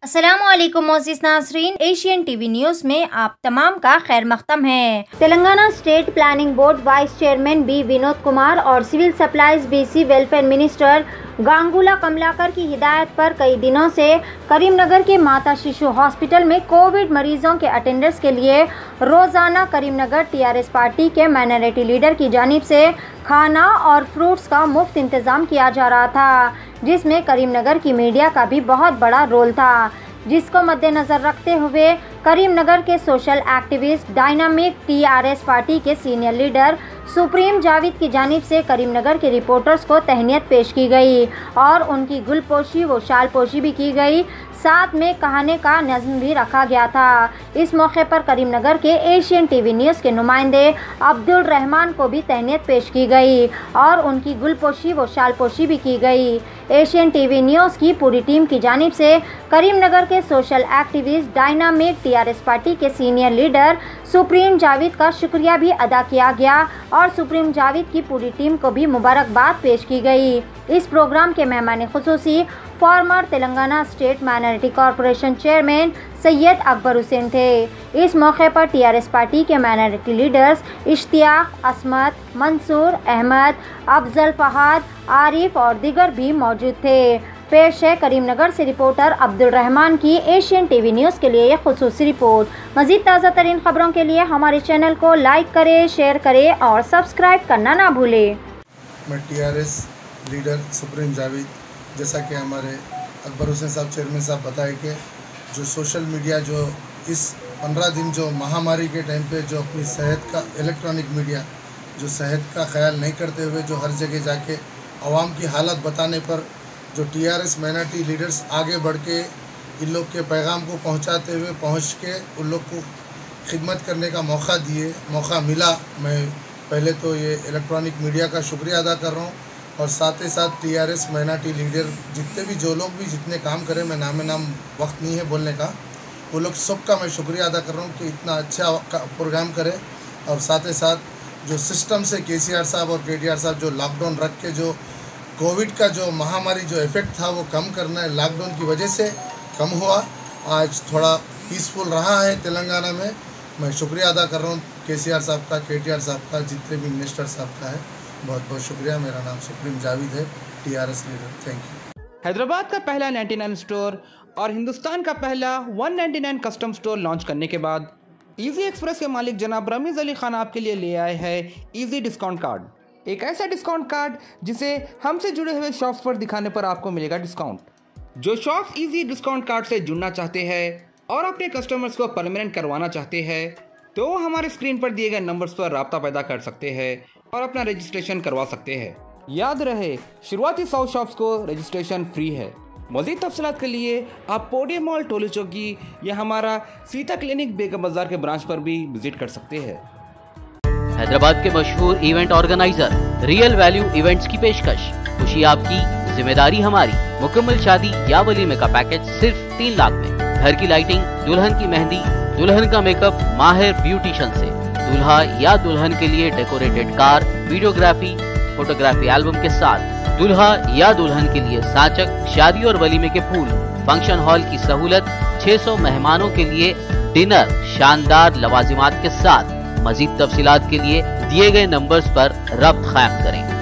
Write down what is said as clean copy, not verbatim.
अस्सलामुअलैकुम मोअज़्ज़िज़ नाज़रीन, Asian TV news में आप तमाम का खैर मक़दम है। Telangana state planning board vice chairman B Vinod Kumar और civil supplies BC welfare minister Gangula Kamalakar की हिदायत पर कई दिनों से करीमनगर के माता शिशु हॉस्पिटल में कोविड मरीजों के अटेंडेंस के लिए रोज़ाना करीमनगर टीआरएस पार्टी के माइनॉरिटी लीडर की जानिब से खाना और फ्रूट्स का मुफ्त इंतज़ाम किया जा रहा था, जिसमें करीमनगर की मीडिया का भी बहुत बड़ा रोल था, जिसको मद्देनज़र रखते हुए करीमनगर के social activist dynamic TRS party के सीनियर लीडर सुप्रीम जावेद की जानिब से करीमनगर के रिपोर्टर्स को तहनीत पेश की गई और उनकी गुलपोशी व शालपोशी भी की गई। साथ में कहानी का नज़्म भी रखा गया था। इस मौके पर करीमनगर के एशियन टीवी न्यूज़ के नुमाइंदे अब्दुल रहमान को भी तहनीत पेश की गई और उनकी गुलपोशी व शालपोशी भी की गई। एशियन टीवी न्यूज़ की पूरी टीम की जानिब से करीमनगर के social activist dynamic TRS party के सीनियर लीडर सुप्रीम जावेद का शुक्रिया भी अदा किया गया और सुप्रीम जावेद की पूरी टीम को भी मुबारकबाद पेश की गई। इस प्रोग्राम के मेहमान खुसूसी former Telangana state minority corporation chairman Syed Akbar Hussain थे। इस मौके पर टीआरएस पार्टी के माइनॉरिटी लीडर्स इश्तियाक, असमत, मंसूर अहमद, अफजल फहाद, आरिफ और दीगर भी मौजूद थे। पेश है करीमनगर से रिपोर्टर अब्दुल रहमान की एशियन टीवी न्यूज़ के लिए यह खुसूसी रिपोर्ट। मज़ीद ताज़ा तरीन खबरों के लिए हमारे चैनल को लाइक करें, शेयर करें और सब्सक्राइब करना ना भूलें। मैं टीआरएस लीडर सुप्रीम जावेद, जैसा कि हमारे अकबर हुसैन साहब चेयरमैन साहब बताए कि जो सोशल मीडिया जो इस 15 दिन जो महामारी के टाइम पे जो अपनी सेहत का इलेक्ट्रॉनिक मीडिया जो सेहत का ख्याल नहीं करते हुए जो हर जगह जाके आवाम की हालत बताने पर जो टीआरएस माइनॉरिटी लीडर्स आगे बढ़ के इन लोग के पैगाम को पहुंचाते हुए पहुंच के उन लोग को खिदमत करने का मौका मिला। मैं पहले तो ये इलेक्ट्रॉनिक मीडिया का शुक्रिया अदा कर रहा हूँ और साथ ही साथ टीआरएस माइनॉरिटी लीडर जितने भी जो लोग भी जितने काम करें, मैं नाम वक्त नहीं है बोलने का, वो लोग सबका मैं शुक्रिया अदा कर रहा हूँ कि इतना अच्छा प्रोग्राम करें। और साथ ही साथ जो सिस्टम से केसीआर साहब और केटीआर साहब जो लॉकडाउन रख के जो कोविड का जो महामारी जो इफ़ेक्ट था वो कम करना है, लॉकडाउन की वजह से कम हुआ, आज थोड़ा पीसफुल रहा है तेलंगाना में। मैं शुक्रिया अदा कर रहा हूँ केसीआर साहब का, केटीआर साहब का, जितने भी मिनिस्टर साहब का है, बहुत बहुत शुक्रिया। मेरा नाम सुप्रीम जावेद है, TRS leader. Thank you. Hyderabad का पहला 99 स्टोर और हिंदुस्तान का पहला 199 कस्टम स्टोर लॉन्च करने के बाद इजी एक्सप्रेस के मालिक जनाब रमीज़ अली खान आपके लिए ले आए हैं इजी डिस्काउंट कार्ड। एक ऐसा डिस्काउंट कार्ड जिसे हमसे जुड़े हुए शॉप्स पर दिखाने पर आपको मिलेगा डिस्काउंट। जो शॉप्स इजी डिस्काउंट कार्ड से जुड़ना चाहते हैं और अपने कस्टमर्स को परमानेंट करवाना चाहते हैं तो हमारे स्क्रीन पर दिए गए नंबर्स पर राब्ता पैदा कर सकते हैं और अपना रजिस्ट्रेशन करवा सकते हैं। याद रहे, शुरुआती 100 शॉप्स को रजिस्ट्रेशन फ्री है। मज़ीद तफसीलात के लिए आप पोडियम मॉल टोली चौकी या हमारा सीता क्लिनिक बेगम बाजार के ब्रांच पर भी विजिट कर सकते हैं। हैदराबाद के मशहूर event organiser real value events की पेशकश, खुशी आपकी जिम्मेदारी हमारी। मुकम्मल शादी या वलीमे का पैकेज सिर्फ 3 लाख में। घर की लाइटिंग, दुल्हन की मेहंदी, दुल्हन का मेकअप माहिर ब्यूटिशियन से, दूल्हा या दुल्हन के लिए decorated car, videography, photography album के साथ, दूल्हा या दुल्हन के लिए साचक, शादी और वलीमे के फूल, फंक्शन हॉल की सहूलत, 600 मेहमानों के लिए डिनर, शानदार लवाजिमात के साथ। मजीद तफसीलात के लिए दिए गए नंबर्स पर रब्त कायम करें।